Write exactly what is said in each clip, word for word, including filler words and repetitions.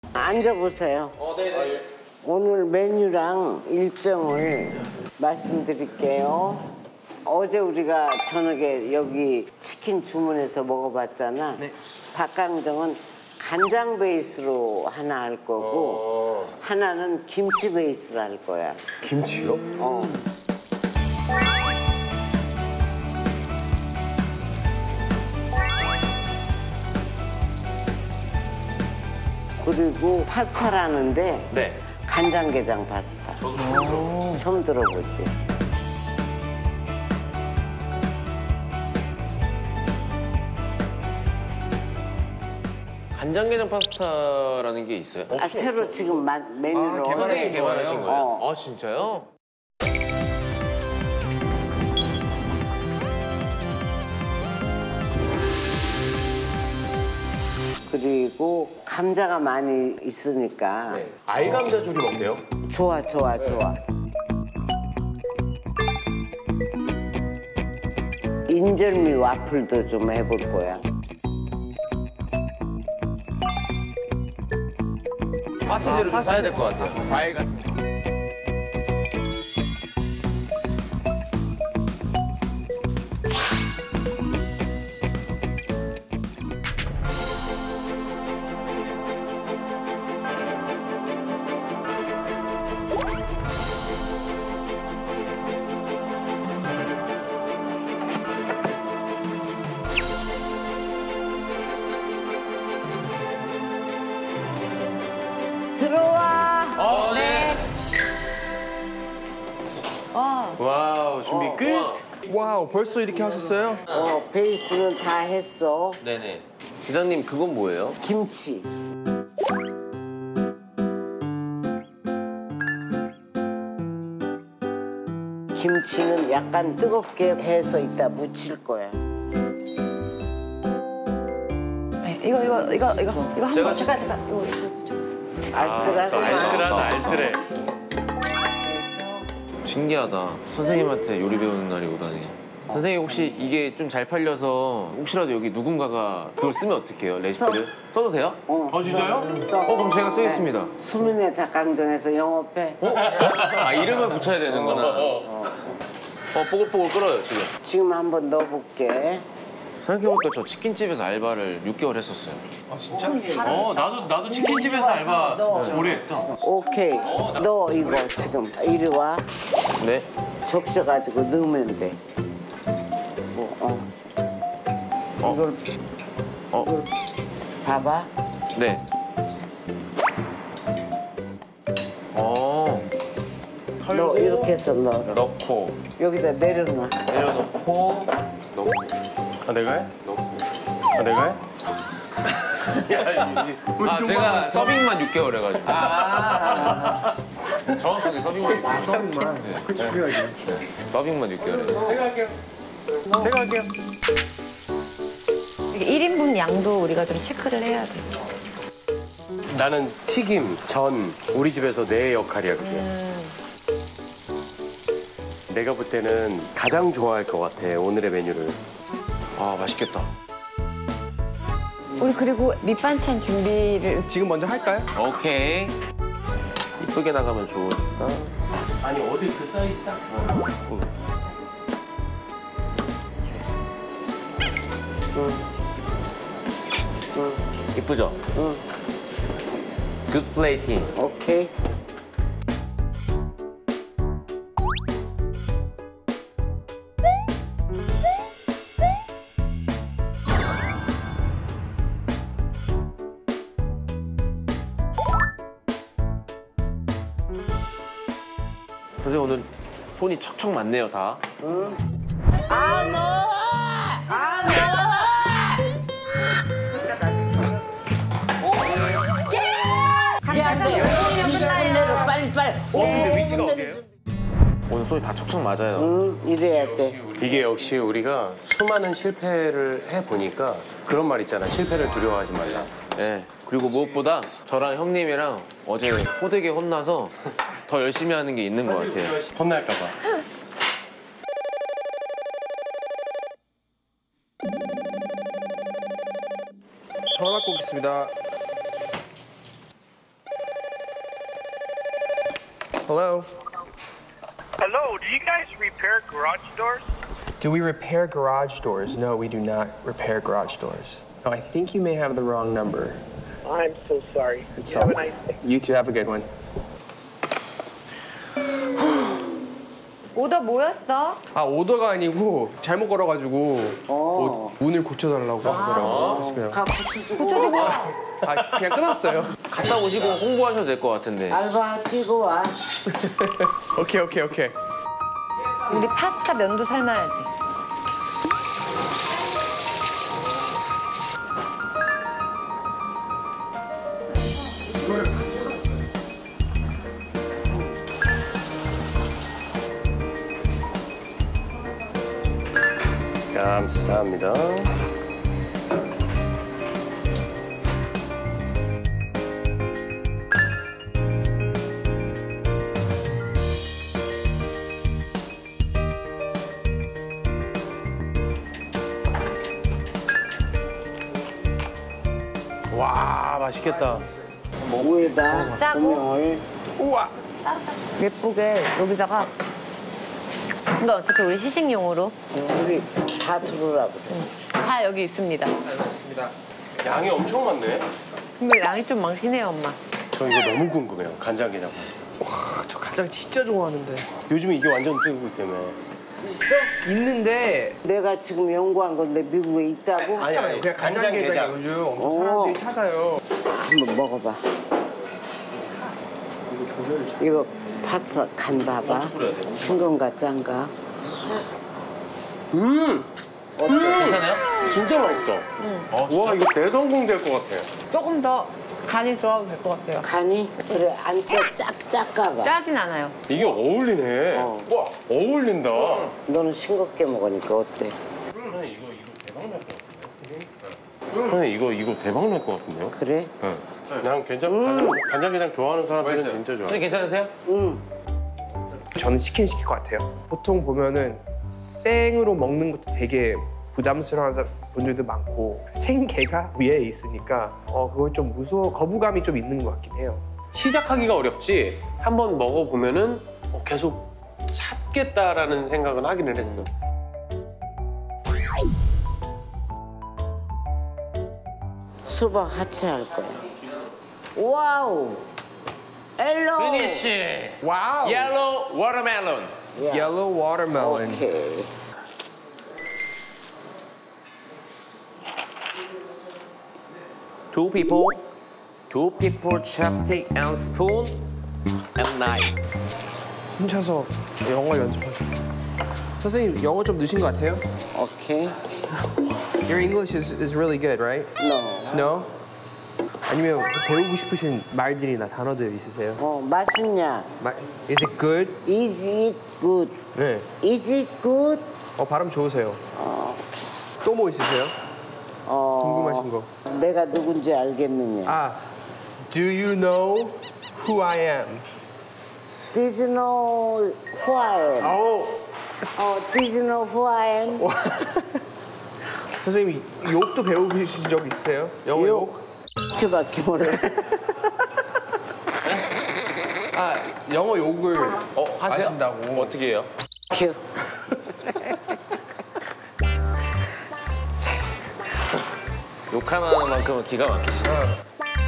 앉아보세요. 어, 네네. 오늘 메뉴랑 일정을 말씀드릴게요. 어제 우리가 저녁에 여기 치킨 주문해서 먹어봤잖아. 네. 닭강정은 간장 베이스로 하나 할 거고 어... 하나는 김치 베이스로 할 거야. 김치요? 어. 그리고 파스타라는데 네. 간장게장 파스타. 저도 처음 들어보지. 처음 들어보지. 간장게장 파스타라는 게 있어요? 아, 새로 지금 마, 메뉴로. 아, 개발하신, 개발하신 거예요? 어. 아, 진짜요? 그리고 감자가 많이 있으니까. 네. 알감자 조림 어때요? 좋아, 좋아, 좋아. 인절미 와플도 좀 해볼 거야. 파채제로 좀 사야 될 것 같아요. 과일 같은 거. 들어와. 어, 네. 와우, 준비 어, 끝. 우와. 와우, 벌써 이렇게 하셨어요? 어, 베이스는 다 했어. 네네. 기사님, 그건 뭐예요? 김치. 김치는 약간 뜨겁게 해서 이따 무칠 거야. 네, 이거 이거 이거 이거 이거 제가 한번 잠깐 잠깐 이거 이거. 알뜰하고 알뜰하다, 알뜰해. 신기하다. 선생님한테 요리 배우는 날이 오다니. 선생님 혹시 이게 좀 잘 팔려서 혹시라도 여기 누군가가 그걸 쓰면 어떡해요? 레시피를? 써. 써도 돼요? 어, 어, 진짜요? 써. 어, 그럼 제가 쓰겠습니다. 네. 수민의 닭강정에서 영업해. 어? 아, 이름을 붙여야 되는구나. 어, 뽀글뽀글 끓어요, 지금. 지금 한번 넣어볼게. 생각해보니까 저 치킨집에서 알바를 육 개월 했었어요. 아, 진짜? 어, 나도, 나도 치킨집에서 알바 오래 했어. 오케이. 너 이거 지금 이리 와. 네? 적셔가지고 넣으면 돼. 뭐, 어. 어? 이걸 어? 봐봐. 네. 어. 너 이렇게 해서 넣어. 넣고, 여기다 내려놔. 내려놓고, 넣고. 아, 내가 해? 넣고. 아, 내가 해? 아, 제가 서빙만 육 개월 해가지고. 아 정확하게 서빙만. 서빙만. 그게 중요하지. 서빙만 육 개월 했어요. 제가 할게요. 제가 할게요. 일 인분 양도 우리가 좀 체크를 해야 돼. 나는 튀김, 전, 우리 집에서 내 역할이야, 그게. 음. 내가 볼 때는 가장 좋아할 것 같아, 오늘의 메뉴를. 아, 맛있겠다. 우리 그리고 밑반찬 준비를 지금 먼저 할까요? 오케이. 이쁘게 나가면 좋으니까. 아니, 어제 그 사이즈 딱. 응. 응. 응. 이쁘죠? 응. 굿 플레이팅. 오케이. 선생님 오늘 손이 척척 맞네요, 다. 응. 아, 너! 아, 너! 야, 너 이십분 내로 빨리 빨리. 어, 근데 위치가 어디예요? 오늘 손이 다 척척 맞아요. 응, 이래야 돼. 이게 역시 우리가 수많은 실패를 해보니까 그런 말 있잖아. 실패를 두려워하지 말라. 네. 그리고 무엇보다 저랑 형님이랑 어제 호되게 혼나서 더 열심히 하는 게 있는 것 같아요. 혼날까 봐. 전화 받고 오겠습니다. Hello. Hello, do you guys repair garage doors? Do we repair garage doors? No, we do not repair garage doors. Oh, I think you may have the wrong number. I'm so sorry. It's You all have a nice day. You two have a good one. 오더 뭐였어? 아 오더가 아니고 잘못 걸어가지고 뭐 문을 고쳐달라고 하더라고요. 그래서 그냥 가 고쳐주고. 고쳐주고. 아 그냥 끊었어요. 갔다 오시고 홍보하셔도 될 것 같은데. 알바 뛰고 와. 오케이 오케이 오케이. 우리 파스타 면도 삶아야 돼. 감사합니다. 와, 맛있겠다. 위에다 짜고. 고명을. 우와. 예쁘게 여기다가 이거 어떻게 우리 시식용으로 우리 다 들으라고 그래. 다 여기 있습니다. 양이 엄청 많네. 근데 양이 좀 많긴 해요, 엄마. 저 이거 너무 궁금해요. 간장게장. 아, 저 간장 진짜 좋아하는데. 요즘에 이게 완전 뜨고 때문에. 있어? 있는데 내가 지금 연구한 건데 미국에 있다고? 아니, 아니, 그냥 간장게장 요즘 엄청 오. 사람들이 찾아요. 한번 먹어봐. 이거 파스 간 봐봐. 싱거운가 짠가? 음, 어때? 괜찮아요? 진짜 맛있어. 와, 이거 대성공 될 것 같아. 조금 더 간이 좋아도 될 것 같아요. 간이? 그래 안 짜, 짝, 짝가 봐. 짜진 않아요. 이게 어울리네. 어. 와, 어울린다. 너는 싱겁게 먹으니까 어때? 형님 이거 이거 대박 날 것 같은데? 형님 이거 이거 대박 날 것 같은데요? 그래? 네. 난 괜찮. 간장, 간장게장 좋아하는 사람들은 진짜 좋아. 선생님 괜찮으세요? 응. 저는 치킨 시킬 것 같아요. 보통 보면은 생으로 먹는 것도 되게 부담스러운 분들도 많고 생게가 위에 있으니까 어 그건 좀 무서워 거부감이 좀 있는 것 같긴 해요. 시작하기가 어렵지. 한번 먹어보면은 어, 계속 찾겠다라는 생각은 하기는 했어. 수박 하체할 거야. 와우! 엘로! 피니쉬. 와우. 옐로우 워터멜론. 야, Yellow watermelon. 오케이. Two people, two people chopstick and spoon and knife. 혼자서 영어 연습하시고. 선생님 영어 좀 느신 것 같아요? 오케이. Your English is, is really good, right? No. No? 아니면 배우고 싶으신 말들이나 단어들 있으세요? 어, 맛있냐? 마, is it good? Is it good? 네. Is it good? 어 발음 좋으세요. 어, 또 뭐 있으세요? 어, 궁금하신 거. 내가 누군지 알겠느냐? 아, do you know who I am? Did you know who I am? 아오. 어, did you know who I am? 선생님 욕도 배우신 적 있어요? 영어 욕? 욕? 그밖에 몰라. 아 영어 욕을 어 하세요? 아신다고. 어떻게 해요? 큐. 욕 하나만큼은 기가 막히시네.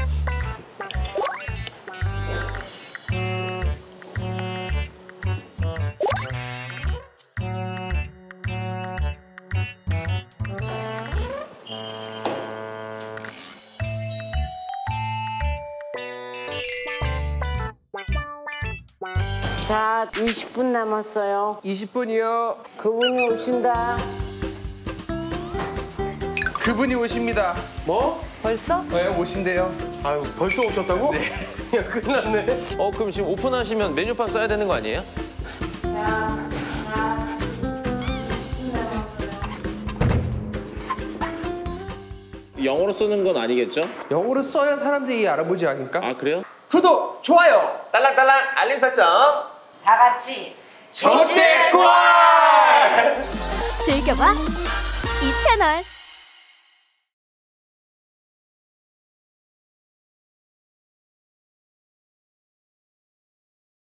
자, 이십 분 남았어요. 이십 분이요. 그분이 오신다. 그분이 오십니다. 뭐? 벌써? 네, 오신대요. 아유, 벌써 오셨다고? 네. 야, 끝났네. 어 그럼 지금 오픈하시면 메뉴판 써야 되는 거 아니에요? 영어로 쓰는 건 아니겠죠? 영어로 써야 사람들이 알아보지 않을까? 아 그래요? 구독, 좋아요. 딸랑딸랑 알림 설정. 다 같이. 조대권! 즐겨봐 이 채널.